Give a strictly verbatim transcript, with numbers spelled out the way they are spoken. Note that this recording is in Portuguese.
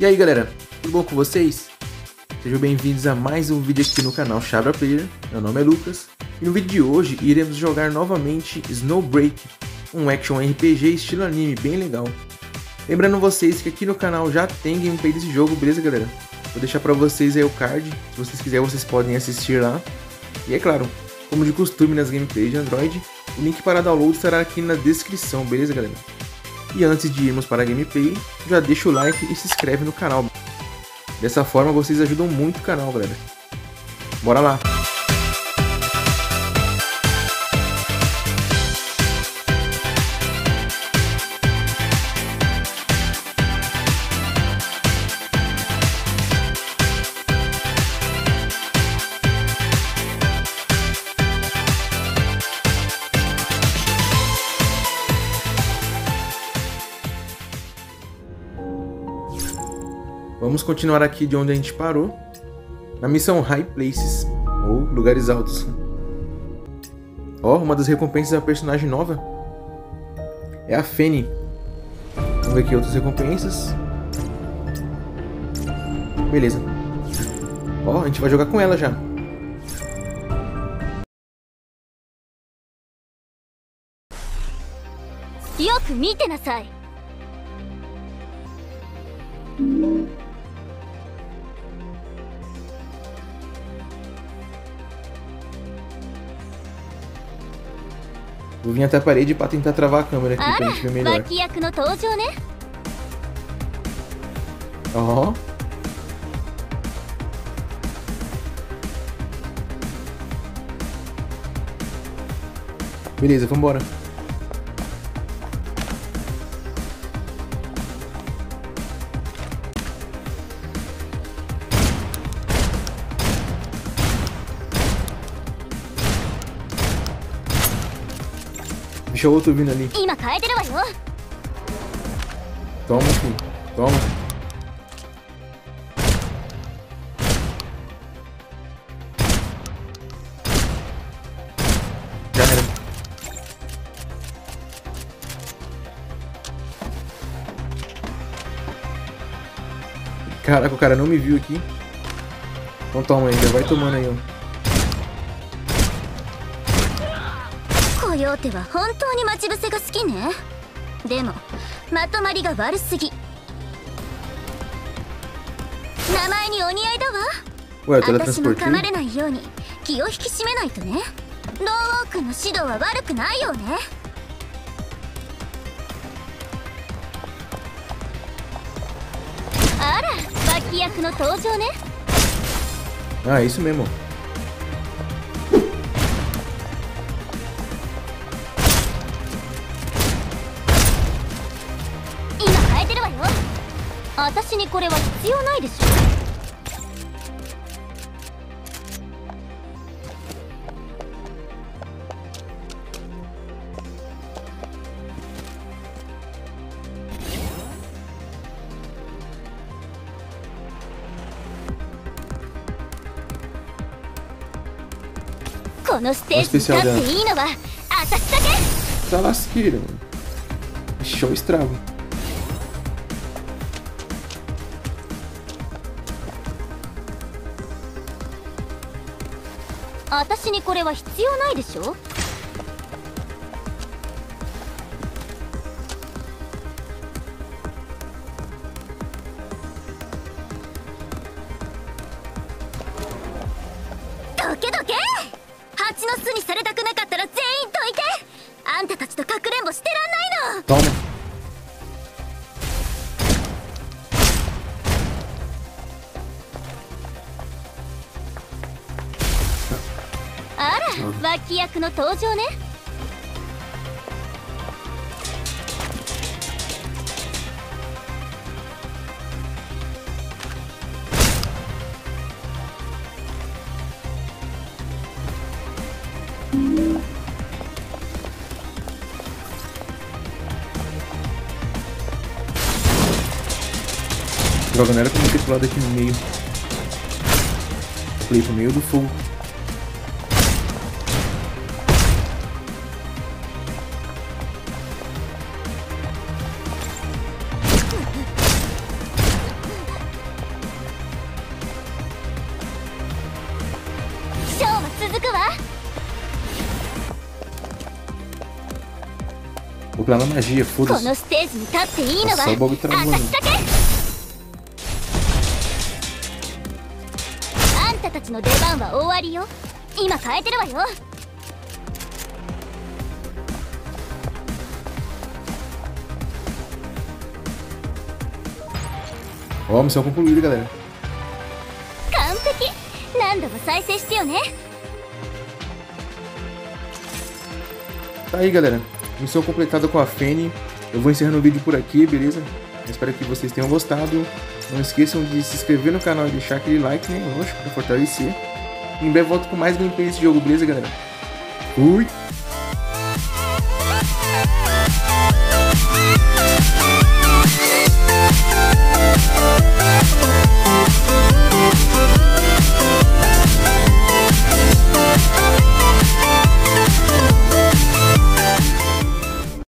E aí galera, tudo bom com vocês? Sejam bem-vindos a mais um vídeo aqui no canal Chabra Player. Meu nome é Lucas e no vídeo de hoje iremos jogar novamente Snowbreak, um action R P G estilo anime bem legal. Lembrando vocês que aqui no canal já tem gameplay desse jogo, beleza galera? Vou deixar pra vocês aí o card, se vocês quiserem vocês podem assistir lá. E é claro, como de costume nas gameplays de Android, o link para download estará aqui na descrição, beleza galera? E antes de irmos para a gameplay, já deixa o like e se inscreve no canal. Dessa forma vocês ajudam muito o canal, galera. Bora lá! Vamos continuar aqui de onde a gente parou, na missão High Places, ou Lugares Altos. Ó, oh, uma das recompensas é a personagem nova, é a Fanny. Vamos ver aqui outras recompensas. Beleza. Ó, oh, a gente vai jogar com ela já. Yoku mite nasai. Vou vir até a parede para tentar travar a câmera aqui pra gente ver melhor. Ó. Beleza, vambora. Deixa o outro vindo ali. Toma, filho. Toma. Já era. Caraca, o cara não me viu aqui. Então toma aí, já vai tomando aí, ó. コヨーテは本当に待ち伏せが好きね。でもまとまりが悪すぎ。名前にお似合いだわ。私も噛まれないように気を引き締めないとね。ローウォークの指導は悪くないよね。あら、脇役の登場ね。 あ、isso mesmo. 私にこれは必要ないでしょ。このステージに立っていいのは私だけ。 Tá lasqueira, mano. Show estrago. 私にこれは必要ないでしょ。どけどけ。蜂の巣にされたくなかったら全員どいて。あんたたちとかくれんぼしてらんないの。 Toma. Ah, 脇役の登場ね。 Droga, não era como ter pulado aqui no meio. Pulei pro meio do fogo. Vou pela magia, foda-se. Nossa, o bagulho travou. Ó, oh, missão concluída, galera. Tá aí, galera. Missão completada com a Fanny. Eu vou encerrando o vídeo por aqui, beleza? Eu espero que vocês tenham gostado. Não esqueçam de se inscrever no canal e deixar aquele like, né? Lógico, pra fortalecer. Em breve volto com mais gameplay desse jogo, beleza, galera? Fui!